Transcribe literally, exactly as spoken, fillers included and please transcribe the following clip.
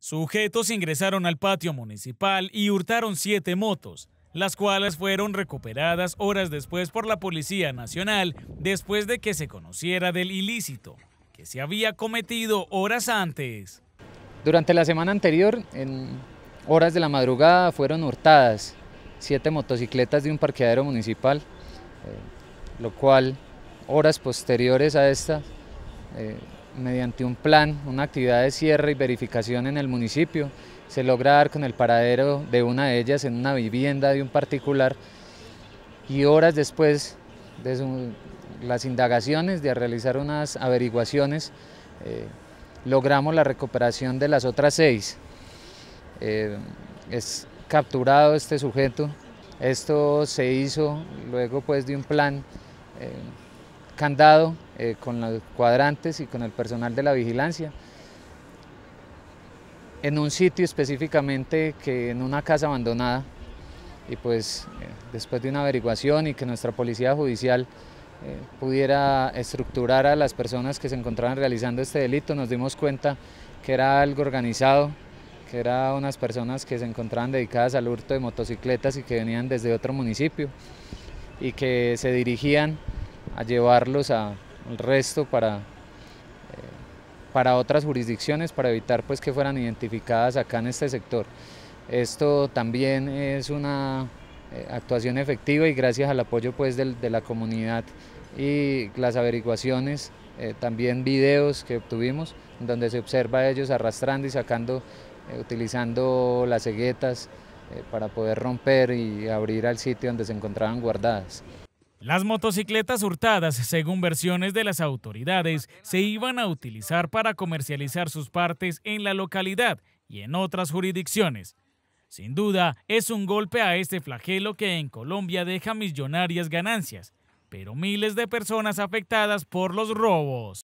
Sujetos ingresaron al patio municipal y hurtaron siete motos, las cuales fueron recuperadas horas después por la Policía Nacional después de que se conociera del ilícito que se había cometido horas antes. Durante la semana anterior, en horas de la madrugada, fueron hurtadas siete motocicletas de un parqueadero municipal, eh, lo cual horas posteriores a esta, eh, mediante un plan, una actividad de cierre y verificación en el municipio, se logra dar con el paradero de una de ellas en una vivienda de un particular, y horas después de su, las indagaciones, de realizar unas averiguaciones, eh, logramos la recuperación de las otras seis. Eh, es capturado este sujeto. Esto se hizo luego pues de un plan eh, candado eh, con los cuadrantes y con el personal de la vigilancia, en un sitio específicamente que en una casa abandonada, y pues eh, después de una averiguación y que nuestra policía judicial eh, pudiera estructurar a las personas que se encontraban realizando este delito, nos dimos cuenta que era algo organizado, que eran unas personas que se encontraban dedicadas al hurto de motocicletas y que venían desde otro municipio y que se dirigían a llevarlos al resto para, eh, para otras jurisdicciones, para evitar pues que fueran identificadas acá en este sector. Esto también es una eh, actuación efectiva, y gracias al apoyo pues del, de la comunidad y las averiguaciones, eh, también videos que obtuvimos donde se observa a ellos arrastrando y sacando, eh, utilizando las ceguetas eh, para poder romper y abrir al sitio donde se encontraban guardadas. Las motocicletas hurtadas, según versiones de las autoridades, se iban a utilizar para comercializar sus partes en la localidad y en otras jurisdicciones. Sin duda, es un golpe a este flagelo que en Colombia deja millonarias ganancias, pero miles de personas afectadas por los robos.